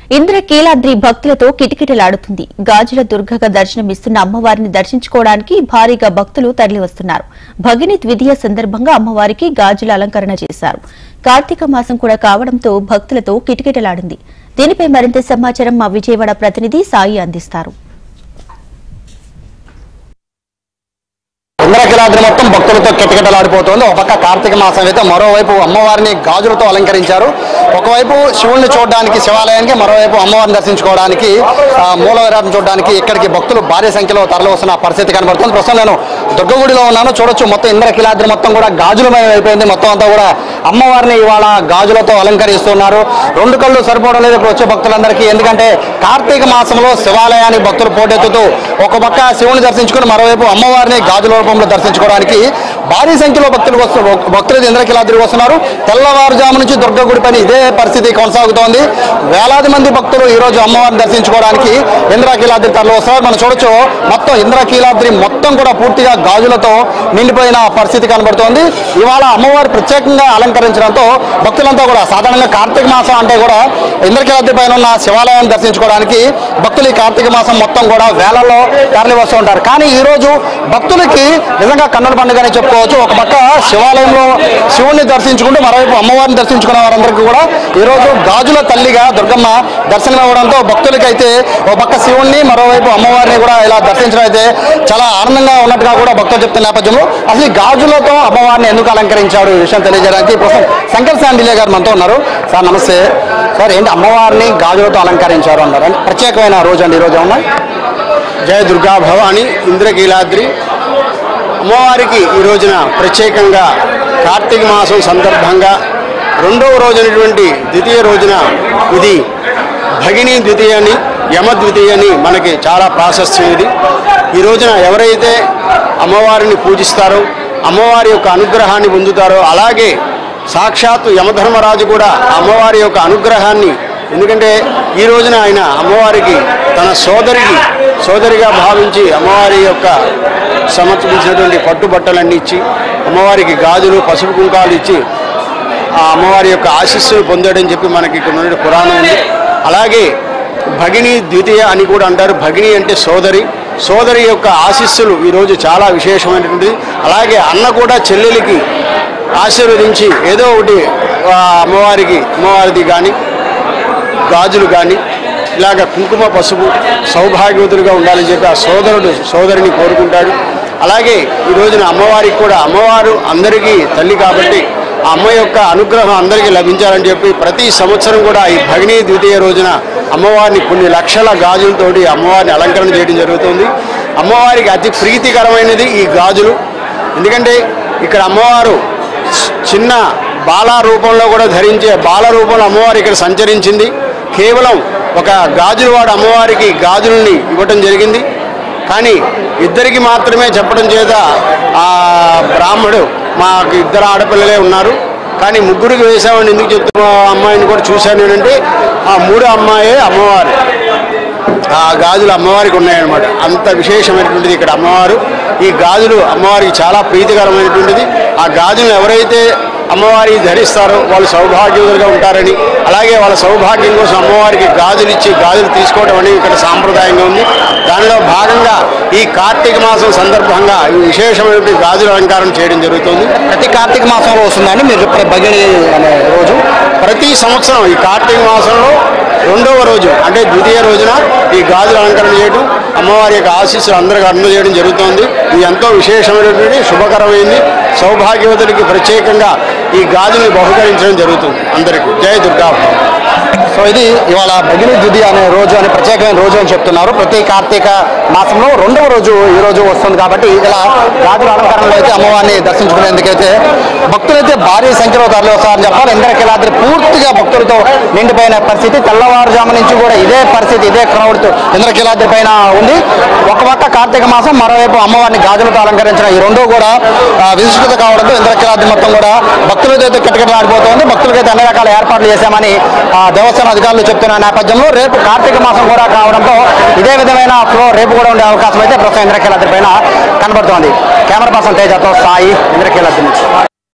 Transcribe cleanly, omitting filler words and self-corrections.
ఇంద్రకీలాద్రి భక్తులతో కిటకిటలాడుతుంది. గాజుల దుర్గగా దర్శనమిస్తున్న అమ్మవారిని దర్శించుకోవడానికి భారీగా భక్తులు తరలివస్తున్నారు. భగిని ద్వితీయ సందర్భంగా అమ్మవారికి గాజుల అలంకరణ చేశారు. కార్తీక మాసం కూడా కావడంతో భక్తులతో కిటకిటలాడింది. దీనిపై మరింత సమాచారం మా విజయవాడ ప్రతినిధి సాయి అందిస్తారు. ఇంద్రకీలాద్రి మొత్తం భక్తులతో కిటకిటలాడిపోతోంది. ఒక పక్క కార్తీక మాసం అయితే మరోవైపు అమ్మవారిని గాజులతో అలంకరించారు. ఒకవైపు శివుణ్ణి చూడడానికి శివాలయానికి, మరోవైపు అమ్మవారిని దర్శించుకోవడానికి మూల విరాటం చూడడానికి ఇక్కడికి భక్తులు భారీ సంఖ్యలో తరలి వస్తున్న పరిస్థితి కనబడుతుంది. ప్రస్తుతం నేను దుర్గగుడిలో ఉన్నాను. చూడొచ్చు, మొత్తం ఇంద్రకీలాద్రి మొత్తం కూడా గాజులమయం అయిపోయింది. మొత్తం అంతా కూడా అమ్మవారిని ఇవాళ గాజులతో అలంకరిస్తున్నారు. రెండు కళ్ళు సరిపోవడం లేదు ఇక్కడ వచ్చే భక్తులందరికీ. ఎందుకంటే కార్తీక మాసంలో శివాలయానికి భక్తులు పోటెత్తుతూ ఒక పక్క శివుని దర్శించుకుని మరోవైపు అమ్మవారిని గాజుల రూపంలో దర్శించుకోవడానికి భారీ సంఖ్యలో భక్తులు ఇంద్రకీలాద్రికి వస్తున్నారు. తెల్లవారుజాము నుంచి దుర్గగుడి పైన ఇదే పరిస్థితి కొనసాగుతోంది. వేలాది మంది భక్తులు ఈ రోజు అమ్మవారిని దర్శించుకోవడానికి ఇంద్రకీలాద్రి తరలి వస్తున్నారు. మనం చూడొచ్చు, మొత్తం ఇంద్రకీలాద్రి మొత్తం కూడా పూర్తిగా గాజులతో నిండిపోయిన పరిస్థితి కనబడుతోంది. ఇవాళ అమ్మవారు ప్రత్యేకంగా అలంకరించడంతో భక్తులంతా కూడా సాధారణంగా కార్తీక మాసం అంటే కూడా ఇంద్రకీలాద్రి పైన ఉన్న శివాలయాన్ని దర్శించుకోవడానికి భక్తులు ఈ కార్తీక మాసం మొత్తం కూడా వేలల్లో తరలి వస్తూ ఉంటారు. కానీ ఈ రోజు భక్తులకి నిజంగా కన్నుల పండుగనే చెప్పుకోవచ్చు. ఒక పక్క శివాలయంలో శివుణ్ణి దర్శించుకుంటూ మరోవైపు అమ్మవారిని దర్శించుకున్న వారందరికీ కూడా ఈరోజు గాజుల తల్లిగా దుర్గమ్మ దర్శనం ఇవ్వడంతో భక్తులకైతే ఒక పక్క శివుణ్ణి మరోవైపు అమ్మవారిని కూడా ఇలా దర్శించడం అయితే చాలా ఆనందంగా ఉన్నట్టుగా కూడా భక్తులు చెప్తున్న నేపథ్యంలో అసలు గాజులతో అమ్మవారిని ఎందుకు అలంకరించాడు ఈ విషయం తెలియజేయడానికి ప్రస్తుతం శంకర్ శాండిలే గారు మనతో ఉన్నారు. సార్ నమస్తే. సార్, ఏంటి అమ్మవారిని గాజులతో అలంకరించారు అన్నారు, ప్రత్యేకమైన రోజు అండి ఈరోజు ఏమన్నా? జయ దుర్గా భవాని ఇంద్రకీలాద్రి అమ్మవారికి ఈ రోజున ప్రత్యేకంగా కార్తీక మాసం సందర్భంగా రెండవ రోజునటువంటి ద్వితీయ రోజున ఇది భగిని ద్వితీయ అని, యమ ద్వితీయ అని మనకి చాలా ప్రాశస్త్యం. ఇది ఈ రోజున ఎవరైతే అమ్మవారిని పూజిస్తారో, అమ్మవారి యొక్క అనుగ్రహాన్ని పొందుతారో, అలాగే సాక్షాత్తు యమధర్మరాజు కూడా అమ్మవారి యొక్క అనుగ్రహాన్ని, ఎందుకంటే ఈ రోజున ఆయన అమ్మవారికి తన సోదరిగా భావించి అమ్మవారి యొక్క సమర్పించినటువంటి పట్టుబట్టలన్నీ ఇచ్చి అమ్మవారికి గాజులు పసుపు కుంకాలు ఇచ్చి ఆ అమ్మవారి యొక్క ఆశీస్సులు పొందాడని చెప్పి మనకి ఇక్కడ ఉన్న పురాణం ఉంది. అలాగే భగిని ద్వితీయ అని కూడా అంటారు. భగిని అంటే సోదరి యొక్క ఆశీస్సులు ఈరోజు చాలా విశేషమైనటువంటిది. అలాగే అన్న కూడా చెల్లెలికి ఆశీర్వదించి ఏదో ఒకటి అమ్మవారిది కానీ గాజులు కానీ ఇలాగ కుంకుమ పసుపు సౌభాగ్యవతులుగా ఉండాలని చెప్పి ఆ సోదరిని కోరుకుంటాడు. అలాగే ఈ రోజున అమ్మవారికి కూడా, అమ్మవారు అందరికీ తల్లి కాబట్టి ఆ అమ్మ యొక్క అనుగ్రహం అందరికీ లభించాలని చెప్పి ప్రతి సంవత్సరం కూడా ఈ భగిని ద్వితీయ రోజున అమ్మవారిని కొన్ని లక్షల గాజులతోటి అమ్మవారిని అలంకరణ చేయడం జరుగుతుంది. అమ్మవారికి అతి ప్రీతికరమైనది ఈ గాజులు. ఎందుకంటే ఇక్కడ అమ్మవారు చిన్న బాల రూపంలో కూడా ధరించే బాల రూపంలో అమ్మవారు ఇక్కడ సంచరించింది. కేవలం ఒక గాజులవాడు అమ్మవారికి గాజుల్ని ఇవ్వటం జరిగింది. కానీ ఇద్దరికి మాత్రమే చెప్పడం చేత ఆ బ్రాహ్మడు, మాకు ఇద్దరు ఆడపిల్లలే ఉన్నారు కానీ ముగ్గురికి వేసామని ఎందుకు చెప్తున్నా, అమ్మాయిని కూడా చూశాను ఏంటంటే ఆ మూడో అమ్మాయే అమ్మవారు. ఆ గాజులు అమ్మవారికి ఉన్నాయన్నమాట. అంత విశేషమైనటువంటిది ఇక్కడ అమ్మవారు. ఈ గాజులు అమ్మవారికి చాలా ప్రీతికరమైనటువంటిది. ఆ గాజులు ఎవరైతే అమ్మవారికి ధరిస్తారో వాళ్ళు సౌభాగ్యవంతులుగా ఉంటారని, అలాగే వాళ్ళ సౌభాగ్యం కోసం అమ్మవారికి గాజులు ఇచ్చి గాజులు తీసుకోవడం అనేది ఇక్కడ సాంప్రదాయంగా ఉంది. దానిలో భాగంగా ఈ కార్తీక మాసం సందర్భంగా ఈ విశేషమైనటువంటి గాజుల అలంకారం చేయడం జరుగుతుంది. ప్రతి కార్తీక మాసంలో వస్తుందని మీరు చెప్పే భగిని అనే రోజు ప్రతి సంవత్సరం ఈ కార్తీక మాసంలో రెండవ రోజు అంటే ద్వితీయ రోజున ఈ గాజుల అలంకరణ చేయడం, అమ్మవారి యొక్క ఆశీస్సులు అందరికీ అందజేయడం జరుగుతోంది. ఇది ఎంతో విశేషమైనటువంటి శుభకరమైంది. సౌభాగ్యవతులకి ప్రత్యేకంగా ఈ గాజుని బహుకరించడం జరుగుతుంది అందరికీ. జయ దుర్గా. సో ఇది ఇవాళ భగిని ద్వితీయ అనే రోజు అని ప్రత్యేకమైన రోజు అని చెప్తున్నారు. ప్రతి కార్తీక మాసంలో రెండవ రోజు ఈ రోజు వస్తుంది కాబట్టి ఇలా గాజుల అలంకరణలో అయితే అమ్మవారిని దర్శించుకునేందుకైతే భక్తులైతే భారీ సంఖ్యలో తరలి వస్తారని చెప్పాలి. ఇంద్రకీలాద్రి పూర్తిగా భక్తులతో నిండిపోయిన పరిస్థితి. తెల్లవారుజాము నుంచి కూడా ఇదే పరిస్థితి, ఇదే క్రౌడ్తో ఇంద్రకీలాద్రి పైన ఉంది. ఒక పక్క కార్తీక మాసం, మరోవైపు అమ్మవారిని గాజులతో అలంకరించిన ఈ రెండూ కూడా విశిష్టత కావడంతో ఇంద్రకీలాద్రి మొత్తం కూడా భక్తులతో అయితే కిటకిటలాడిపోతుంది. భక్తులకైతే అన్ని రకాల ఏర్పాట్లు చేశామని దేవస్థానం అధికారులు చెప్తున్న నేపథ్యంలో రేపు కార్తీక మాసం కూడా కావడంతో ఇదే విధమైన ఫ్లో రేపు కూడా ఉండే అవకాశం అయితే ప్రస్తుతం ఇంద్రకీలాద్రి పైన కనబడుతోంది. కెమెరా పర్సన్ తేజతో సాయి, ఇంద్రకీలాద్రి నుంచి.